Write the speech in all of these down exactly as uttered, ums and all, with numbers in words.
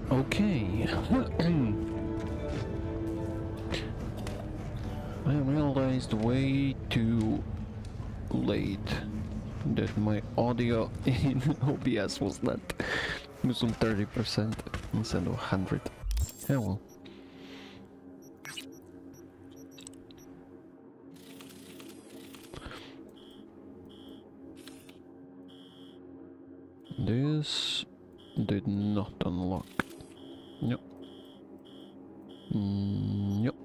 Okay. I realized way too late that my audio in O B S was not was on thirty percent instead of one hundred. Yeah, well. This did not unlock. Yep. Mm, yep.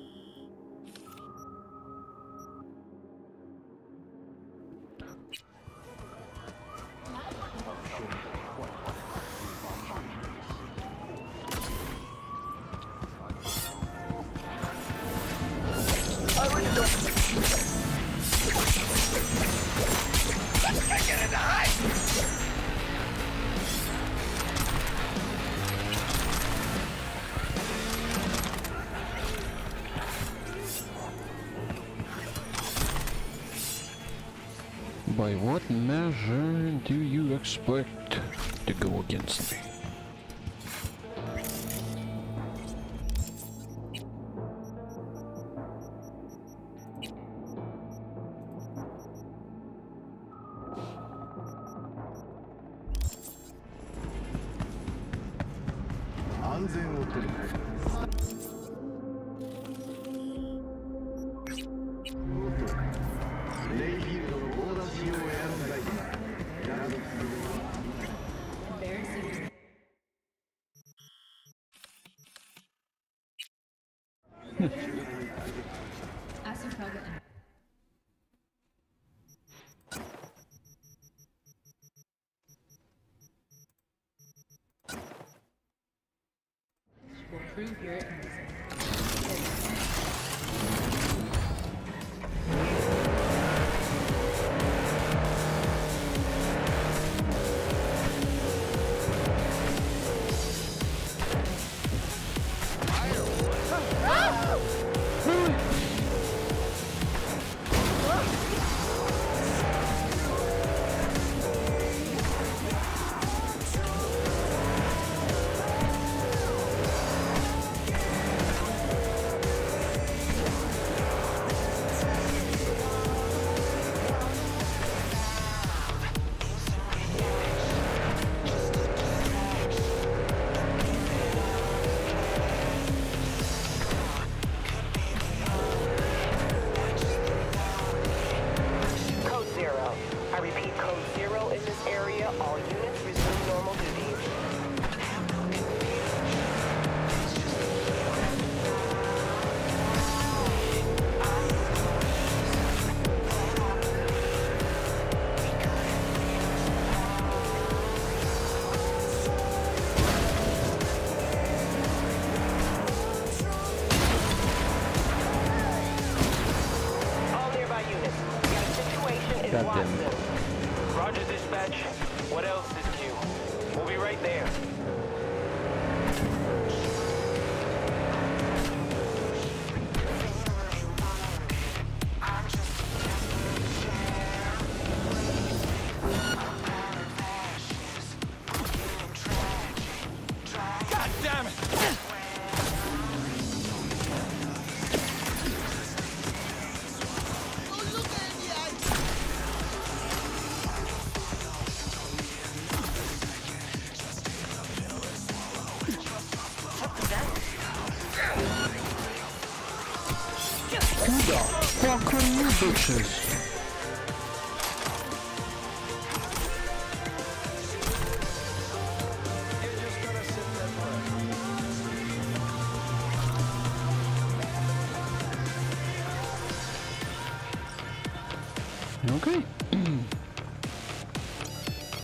By what measure do you expect to go against me? Prove your innocence. Goddamn. Roger, dispatch. What else is new? We'll be right there. God damn it! Who the fuck are you bitches? Okay.